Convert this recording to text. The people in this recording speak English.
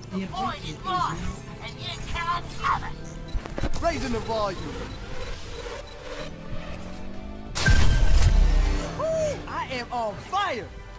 The point is mine, and you can't have it. Raising the volume. Woo, I am on fire.